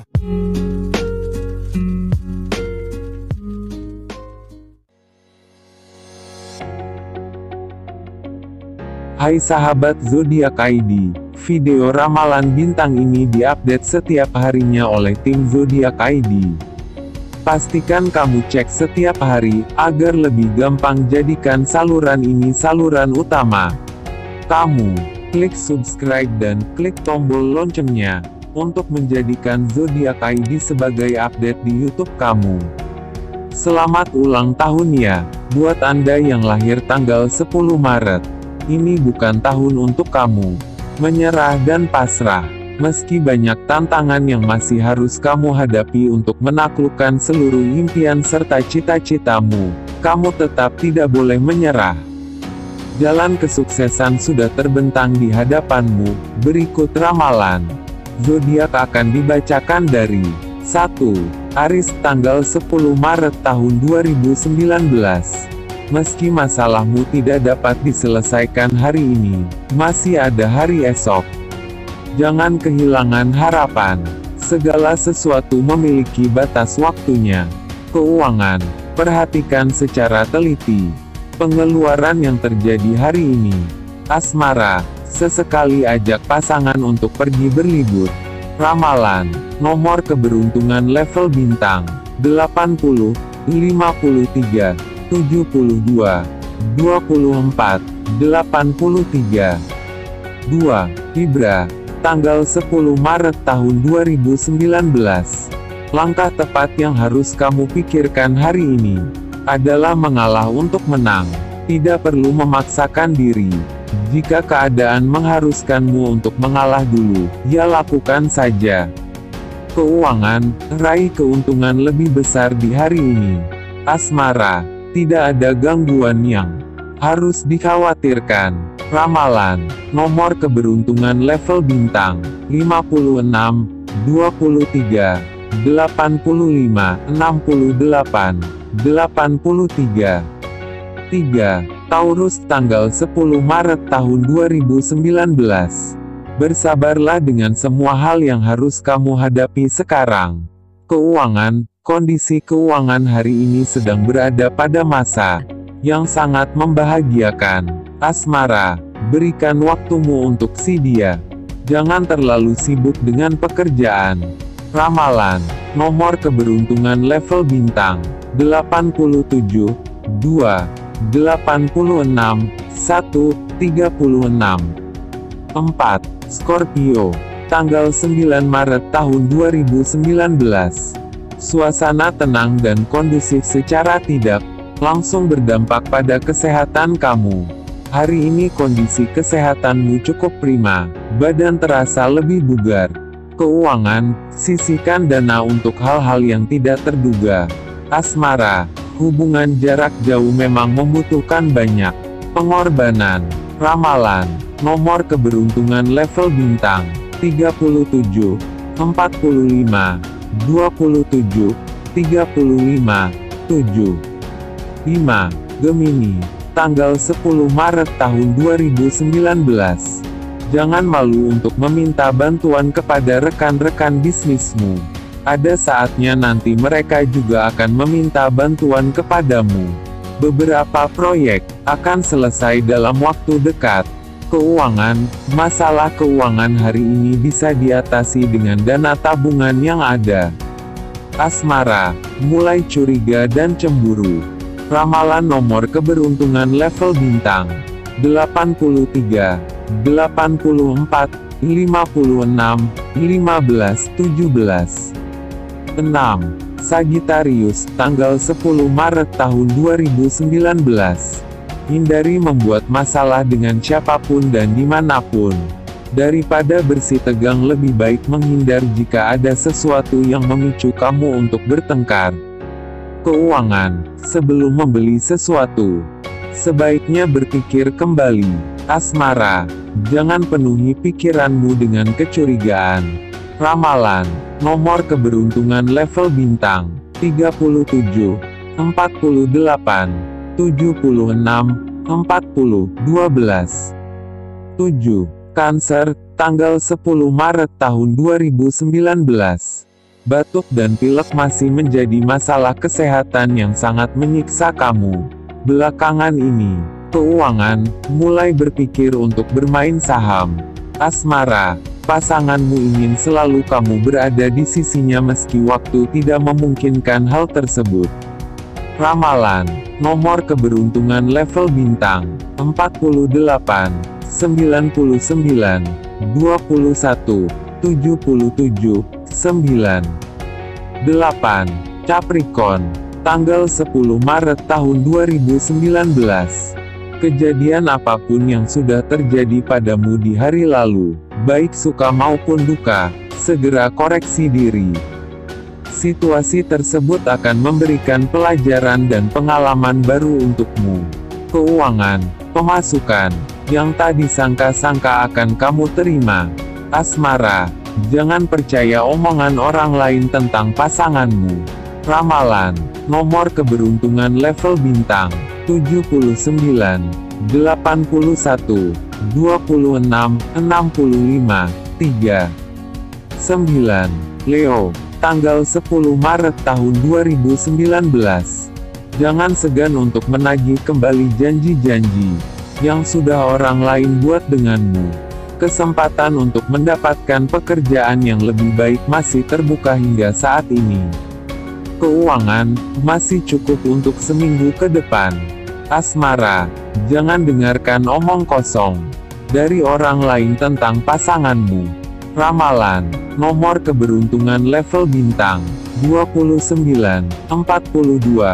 Hai sahabat Zodiak ID, video ramalan bintang ini diupdate setiap harinya oleh tim Zodiak ID. Pastikan kamu cek setiap hari, agar lebih gampang jadikan saluran ini saluran utama. Kamu, klik subscribe dan klik tombol loncengnya, untuk menjadikan Zodiak ID sebagai update di YouTube kamu. Selamat ulang tahun ya, buat Anda yang lahir tanggal 10 Maret. Ini bukan tahun untuk kamu menyerah dan pasrah. Meski banyak tantangan yang masih harus kamu hadapi untuk menaklukkan seluruh impian serta cita-citamu, kamu tetap tidak boleh menyerah. Jalan kesuksesan sudah terbentang di hadapanmu. Berikut ramalan zodiak akan dibacakan dari 1. Aries tanggal 10 Maret tahun 2019. Meski masalahmu tidak dapat diselesaikan hari ini, masih ada hari esok. Jangan kehilangan harapan. Segala sesuatu memiliki batas waktunya. Keuangan, perhatikan secara teliti pengeluaran yang terjadi hari ini. Asmara, sesekali ajak pasangan untuk pergi berlibur. Ramalan, nomor keberuntungan level bintang 80, 53, 72, 24, 83. 2. Libra, tanggal 10 Maret tahun 2019. Langkah tepat yang harus kamu pikirkan hari ini adalah mengalah untuk menang. Tidak perlu memaksakan diri. Jika keadaan mengharuskanmu untuk mengalah dulu, ya lakukan saja. Keuangan, raih keuntungan lebih besar di hari ini. Asmara, tidak ada gangguan yang harus dikhawatirkan. Ramalan, nomor keberuntungan level bintang 56, 23, 85, 68, 83. 3. Taurus tanggal 10 Maret tahun 2019. Bersabarlah dengan semua hal yang harus kamu hadapi sekarang. Keuangan, kondisi keuangan hari ini sedang berada pada masa yang sangat membahagiakan. Asmara, berikan waktumu untuk si dia. Jangan terlalu sibuk dengan pekerjaan. Ramalan, nomor keberuntungan level bintang 87, 2, 86, 1, 36. 4. Scorpio, tanggal 9 Maret tahun 2019. Suasana tenang dan kondusif secara tidak langsung berdampak pada kesehatan kamu. Hari ini kondisi kesehatanmu cukup prima, badan terasa lebih bugar. Keuangan, sisihkan dana untuk hal-hal yang tidak terduga. Asmara, hubungan jarak jauh memang membutuhkan banyak pengorbanan. Ramalan, nomor keberuntungan level bintang 37, 45, 27, 35, 7. 5. Gemini, tanggal 10 Maret tahun 2019. Jangan malu untuk meminta bantuan kepada rekan-rekan bisnismu. Ada saatnya nanti mereka juga akan meminta bantuan kepadamu. Beberapa proyek akan selesai dalam waktu dekat. Keuangan, masalah keuangan hari ini bisa diatasi dengan dana tabungan yang ada. Asmara, mulai curiga dan cemburu. Ramalan nomor keberuntungan level bintang 83, 84, 56, 15, 17. 6. Sagittarius, tanggal 10 Maret tahun 2019. Hindari membuat masalah dengan siapapun dan dimanapun. Daripada bersitegang lebih baik menghindar jika ada sesuatu yang memicu kamu untuk bertengkar. Keuangan, sebelum membeli sesuatu, sebaiknya berpikir kembali. Asmara, jangan penuhi pikiranmu dengan kecurigaan. Ramalan, nomor keberuntungan level bintang 37, 48, 76, 40, 12. 7. Cancer, tanggal 10 Maret tahun 2019. batuk dan pilek masih menjadi masalah kesehatan yang sangat menyiksa kamu. Belakangan ini, keuangan, mulai berpikir untuk bermain saham. Asmara, pasanganmu ingin selalu kamu berada di sisinya meski waktu tidak memungkinkan hal tersebut. Ramalan, nomor keberuntungan level bintang, 48, 99, 21, 77, 9. 8. Capricorn, tanggal 10 Maret tahun 2019. Kejadian apapun yang sudah terjadi padamu di hari lalu, baik suka maupun duka, segera koreksi diri. Situasi tersebut akan memberikan pelajaran dan pengalaman baru untukmu. Keuangan, pemasukan, yang tak disangka-sangka akan kamu terima. Asmara, jangan percaya omongan orang lain tentang pasanganmu. Ramalan, nomor keberuntungan level bintang, 79, 81, 26, 65, 3. 9. Leo, tanggal 10 Maret tahun 2019. Jangan segan untuk menagih kembali janji-janji yang sudah orang lain buat denganmu. Kesempatan untuk mendapatkan pekerjaan yang lebih baik masih terbuka hingga saat ini. Keuangan, masih cukup untuk seminggu ke depan. Asmara, jangan dengarkan omong kosong dari orang lain tentang pasanganmu. Ramalan, nomor keberuntungan level bintang, 29, 42,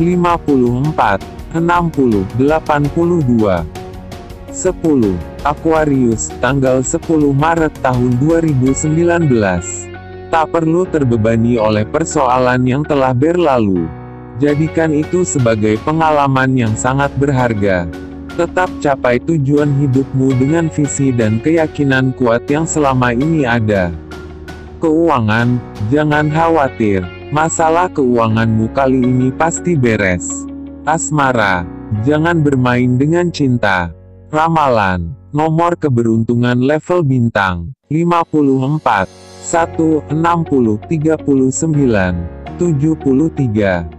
54, 60, 82. 10. Aquarius, tanggal 10 Maret tahun 2019. Tak perlu terbebani oleh persoalan yang telah berlalu. Jadikan itu sebagai pengalaman yang sangat berharga. Tetap capai tujuan hidupmu dengan visi dan keyakinan kuat yang selama ini ada. Keuangan, jangan khawatir. Masalah keuanganmu kali ini pasti beres. Asmara, jangan bermain dengan cinta. Ramalan, nomor keberuntungan level bintang, 54, 1, 60, 39, 73.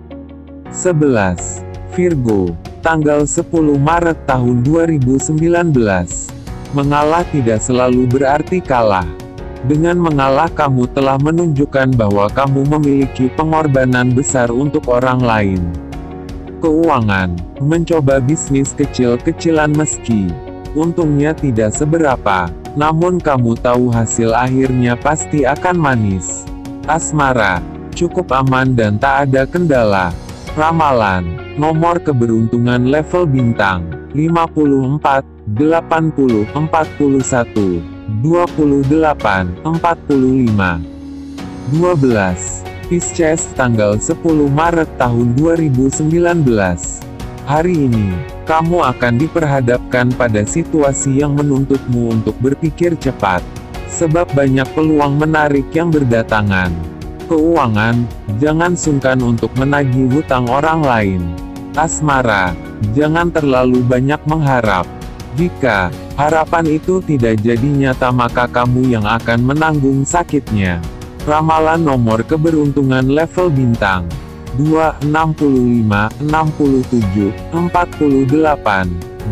11. Virgo, tanggal 10 Maret tahun 2019. Mengalah tidak selalu berarti kalah. Dengan mengalah kamu telah menunjukkan bahwa kamu memiliki pengorbanan besar untuk orang lain. Keuangan, mencoba bisnis kecil-kecilan meski untungnya tidak seberapa, namun kamu tahu hasil akhirnya pasti akan manis. Asmara, cukup aman dan tak ada kendala. Ramalan, nomor keberuntungan level bintang, 54, 80, 41, 28, 45. 12. Pisces, tanggal 10 Maret tahun 2019. Hari ini, kamu akan diperhadapkan pada situasi yang menuntutmu untuk berpikir cepat. Sebab banyak peluang menarik yang berdatangan. Keuangan, jangan sungkan untuk menagih hutang orang lain. Asmara, jangan terlalu banyak mengharap. Jika harapan itu tidak jadi nyata maka kamu yang akan menanggung sakitnya. Ramalan nomor keberuntungan level bintang, 2, 65, 67, 48,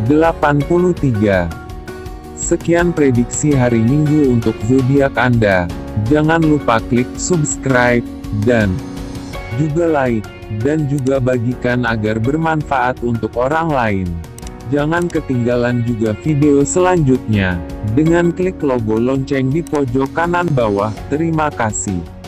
83. Sekian prediksi hari Minggu untuk zodiak Anda. Jangan lupa klik subscribe, dan juga like, dan juga bagikan agar bermanfaat untuk orang lain. Jangan ketinggalan juga video selanjutnya, dengan klik logo lonceng di pojok kanan bawah. Terima kasih.